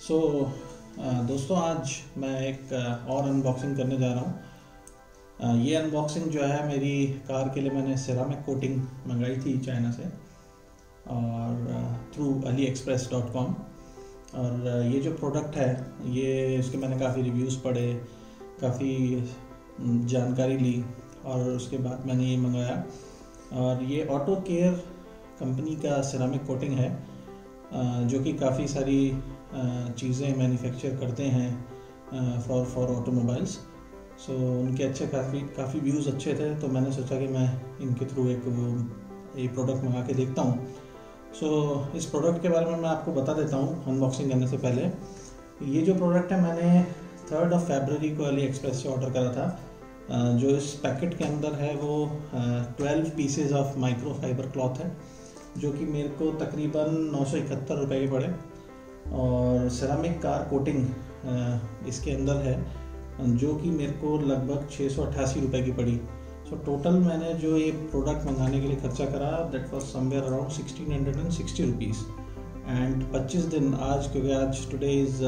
सो दोस्तों, आज मैं एक और अनबॉक्सिंग करने जा रहा हूँ। ये अनबॉक्सिंग जो है मेरी कार के लिए मैंने सिरामिक कोटिंग मंगाई थी चाइना से और थ्रू AliExpress.com। और ये जो प्रोडक्ट है ये इसके मैंने काफ़ी रिव्यूज़ पढ़े, काफ़ी जानकारी ली और उसके बाद मैंने ये मंगाया। और ये ऑटो केयर कंपनी का सिरामिक कोटिंग है जो कि काफ़ी सारी चीज़ें मैन्युफैक्चर करते हैं फॉर ऑटोमोबाइल्स। सो उनके अच्छे काफ़ी व्यूज़ अच्छे थे, तो मैंने सोचा कि मैं इनके थ्रू ये प्रोडक्ट मंगा के देखता हूँ। सो इस प्रोडक्ट के बारे में मैं आपको बता देता हूँ अनबॉक्सिंग करने से पहले। ये जो प्रोडक्ट है मैंने 3 फरवरी को AliExpress से ऑर्डर करा था। जो इस पैकेट के अंदर है वो 12 pieces of micro fibre cloth है, जो कि मेरे को तकरीबन 971 रुपये के पड़े। और सिरामिक कार कोटिंग इसके अंदर है जो कि मेरे को लगभग 688 रुपये की पड़ी। सो टोटल मैंने जो ये प्रोडक्ट मंगाने के लिए खर्चा करा that was somewhere around 1660 rupees. And 25 दिन आज, क्योंकि आज टुडे इज़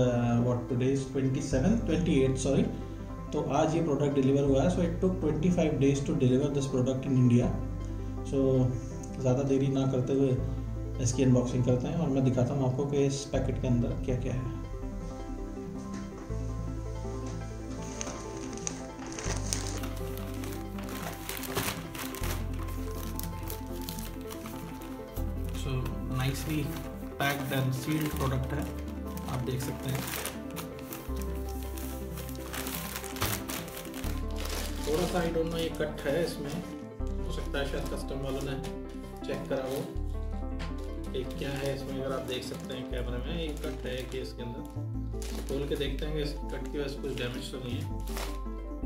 28 सॉरी, तो आज ये प्रोडक्ट डिलीवर हुआ है। So it took 25 days to deliver this product in India. So ज़्यादा देरी ना करते हुए इसकी अनबॉक्सिंग करते हैं और मैं दिखाता हूँ आपको कि इस पैकेट के अंदर क्या क्या है। So nicely packed and sealed product है, आप देख सकते हैं। थोड़ा सा आई डोंट नो ये कट है, इसमें हो सकता है शायद कस्टम वालों ने चेक करा हो। एक क्या है इसमें, अगर आप देख सकते हैं कैमरे में, एक कट है कि इसके अंदर खोल के देखते हैं कि इस कट की वजह से कुछ डैमेज तो नहीं है।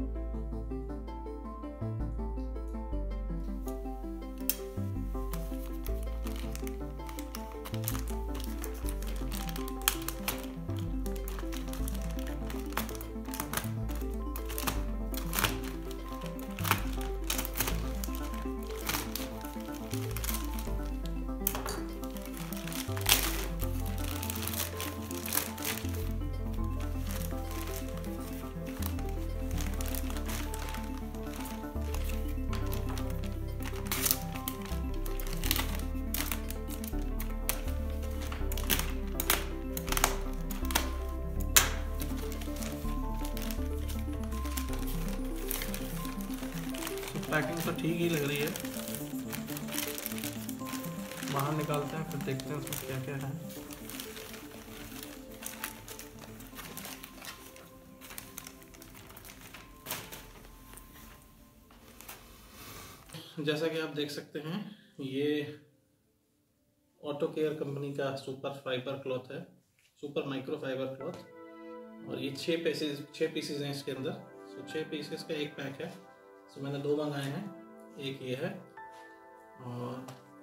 पैकिंग तो ठीक ही लग रही है। बाहर निकालते हैं फिर देखते हैं उसमें क्या क्या है। जैसा कि आप देख सकते हैं ये ऑटो केयर कंपनी का सुपर फाइबर क्लॉथ है, सुपर माइक्रो फाइबर क्लॉथ। और ये 6 पीसेज हैं इसके अंदर। सो 6 पीसेस का एक पैक है। सो मैंने 2 मंगाए हैं, एक ये है और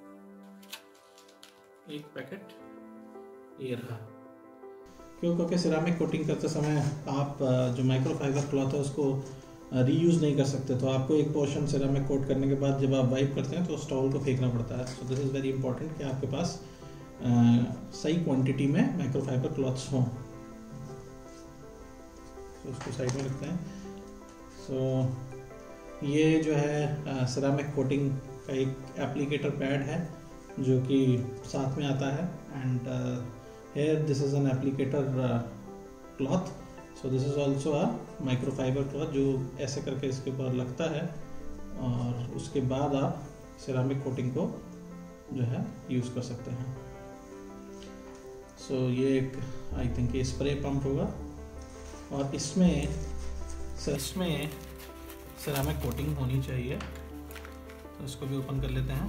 एक पैकेट ये रहा। क्योंकि सिरामिक कोटिंग करते समय आप जो माइक्रो फाइबर क्लॉथ है उसको रीयूज़ नहीं कर सकते, तो आपको एक पोर्शन सिरामिक कोट करने के बाद जब आप वाइप करते हैं तो स्टॉल को फेंकना पड़ता है। So this is very important कि आपके पास सही क्वांटिटी में माइक्रो फाइबर क्लॉथ्स हों। तो उसको साइड में रखते हैं। सो ये जो है सिरामिक कोटिंग का एक एप्लीकेटर पैड है जो कि साथ में आता है। And here this is an applicator cloth. So this is also a micro fibre cloth जो ऐसे करके इसके ऊपर लगता है और उसके बाद आप सिरामिक कोटिंग को जो है यूज़ कर सकते हैं। सो ये एक आई थिंक ये स्प्रे पंप होगा और इसमें सिरामिक कोटिंग होनी चाहिए। तो इसको भी ओपन कर लेते हैं।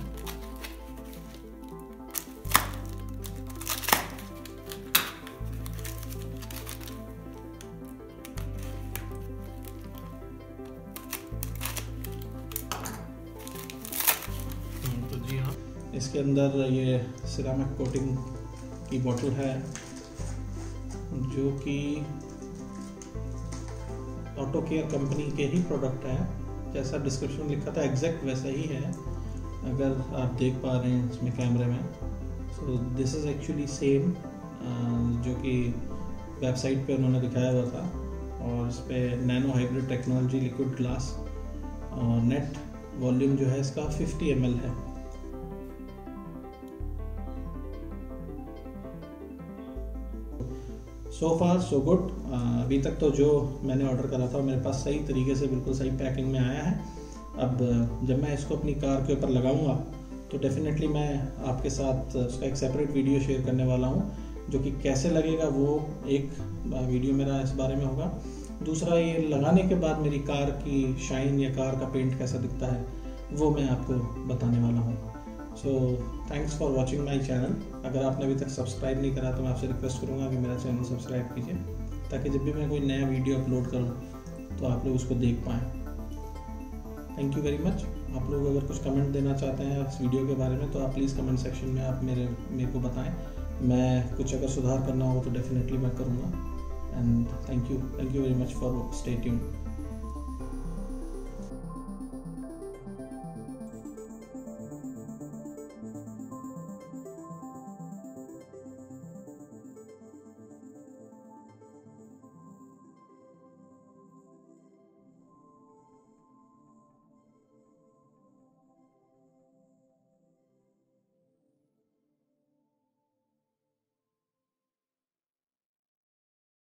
तो जी हाँ, इसके अंदर ये सिरामिक कोटिंग की बोतल है जो कि ऑटो केयर कंपनी के ही प्रोडक्ट है। जैसा डिस्क्रिप्शन लिखा था एग्जैक्ट वैसा ही है, अगर आप देख पा रहे हैं इसमें कैमरे में। So this is actually same जो कि वेबसाइट पे उन्होंने दिखाया हुआ था, और इस पर nano hybrid technology liquid glass, और नेट वॉल्यूम जो है इसका 50 ml है। So far so good. अभी तक तो जो मैंने ऑर्डर करा था मेरे पास सही तरीके से बिल्कुल सही पैकिंग में आया है। अब जब मैं इसको अपनी कार के ऊपर लगाऊंगा तो डेफिनेटली मैं आपके साथ उसका एक सेपरेट वीडियो शेयर करने वाला हूं, जो कि कैसे लगेगा वो एक वीडियो मेरा इस बारे में होगा। दूसरा, ये लगाने के बाद मेरी कार की शाइन या कार का पेंट कैसा दिखता है वो मैं आपको बताने वाला हूँ। So thanks for watching my channel. अगर आपने अभी तक सब्सक्राइब नहीं करा तो मैं आपसे रिक्वेस्ट करूँगा कि मेरा चैनल सब्सक्राइब कीजिए, ताकि जब भी मैं कोई नया वीडियो अपलोड करूँ तो आप लोग उसको देख पाएँ। Thank you very much. आप लोग अगर कुछ कमेंट देना चाहते हैं इस वीडियो के बारे में तो आप प्लीज़ कमेंट सेक्शन में आप मेरे को बताएं। मैं कुछ अगर सुधार करना हो तो डेफिनेटली मैं करूँगा। And thank you very much for stay tuned.